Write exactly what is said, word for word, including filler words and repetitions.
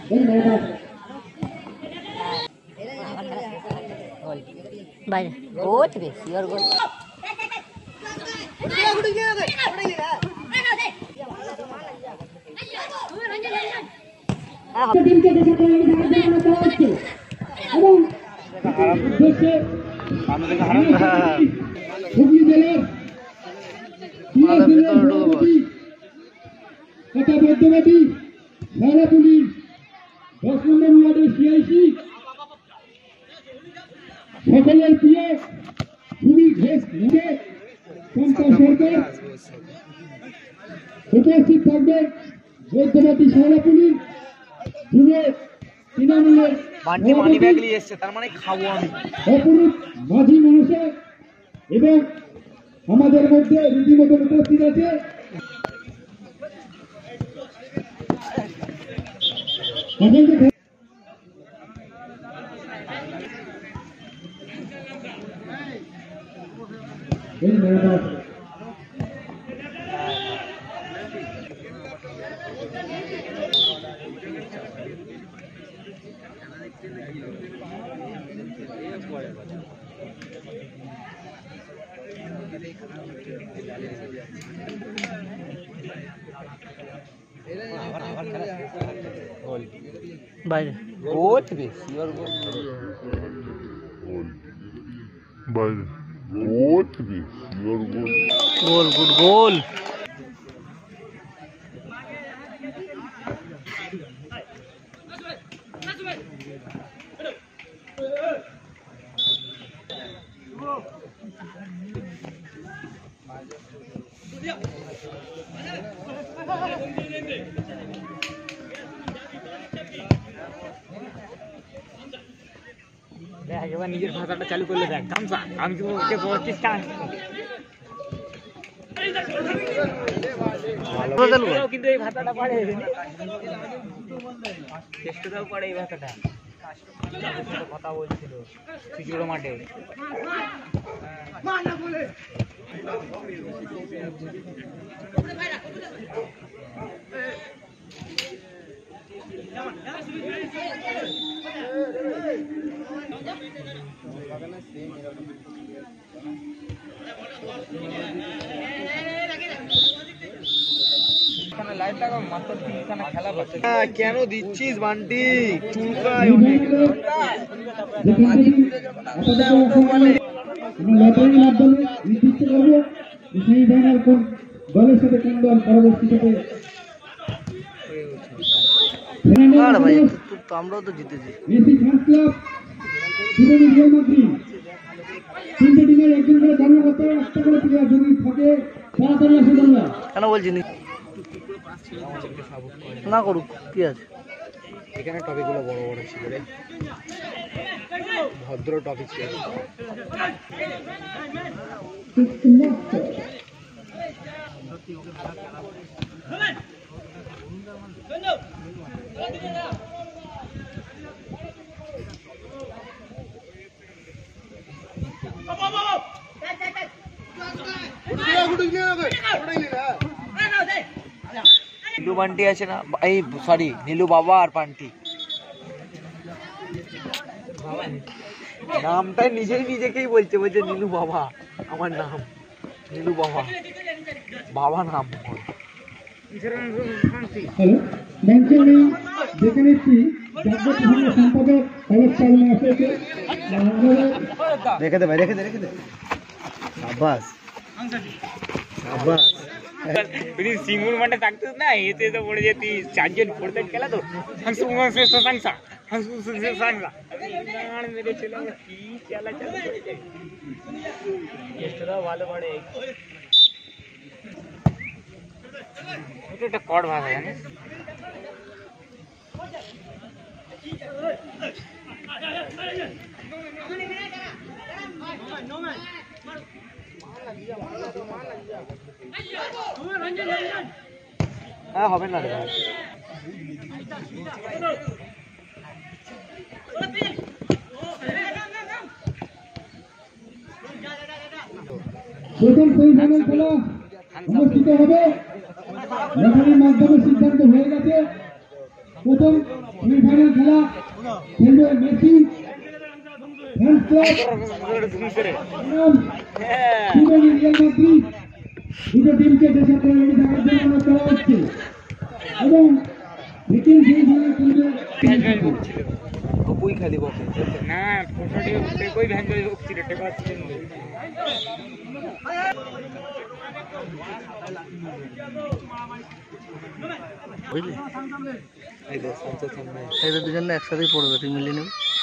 বাইরে গোল রে সিওর গোল টিমকে দেশে তৈরি করার জন্য করা হচ্ছে এবং দেশে আমাদের হারাম হুগলি জেলার মালা ভিতরে ঢুকবো এটা বৈদ্যবাটি সারা পুলিশ দশ নম্বর ওয়ার্ডের সিআইসি সকলের প্রিয় সুনীল ঘোষ নিজে পঞ্চা সরকার উপস্থিত থাকবে বৈদ্যবাটি সারা পুলিশ যুব তৃণমূলের অপরূপ মাঝি মহাশয় এবং আমাদের মধ্যে রীতিমতো উপস্থিত আছে বাইরে গোল রে সিওর গোল বাইরে গোল রে সিওর গোল গোল গুড গোল এবার নিজের ভাষাটা চালু করলে দেখ গামছা আমি কিন্তু এই ভাষাটা পারে চেষ্টাটাও পারে এই ভাষাটা কথা বলছিল খুচরো মাঠে কেন দিচ্ছিস বান্টি চুলকায় অনেক দলের সাথে কোন দল পরবর্তী সাথে আমরাও তো জিতেছি কেন বলছি না করুক কি আছে এখানে টপিক গুলো বড় বড় ছিল রে ভদ্র টপিক ছিল নীলু বান্টি আছে না এই সরি নীলু বাবা আর পান্টি নামটাই নিজেই নিজেকেই বলছে বলছে নীলু বাবা আমার নাম নীলু বাবা বাবা নাম রেখে দে ভাই রেখে দে রেখে দে আব্বাস আব্বাস সিঙ্গুর মাঠে থাকতিস না এতে তো পড়ে যেতি চারজন পড়তে খেলা তো সংসা মেরে ছিল কি চালা চালা চেষ্টাটাও ভালো পড়ে এটা একটা কট ভাষা জানিস হ্যাঁ হবে না প্রথম সেমিফাইনাল খেলা অনুষ্ঠিত হবে রেফারির মাধ্যমে সিদ্ধান্ত হয়ে গেছে প্রথম খেলা খেলবে Messi France club Sydney Real Madrid দুটো টিমকে দেশের খেলা রেডি থাকার জন্য অনুরোধ করা হচ্ছে এবং মিটিং সেই খেলা খেলবে বই খালি বসে না ফটোটি কই ভ্যান জয় বকছিল টেকা হচ্ছে বুঝলি এই দুজন একসাথেই পড়বে তুই মিলিয়ে নেবে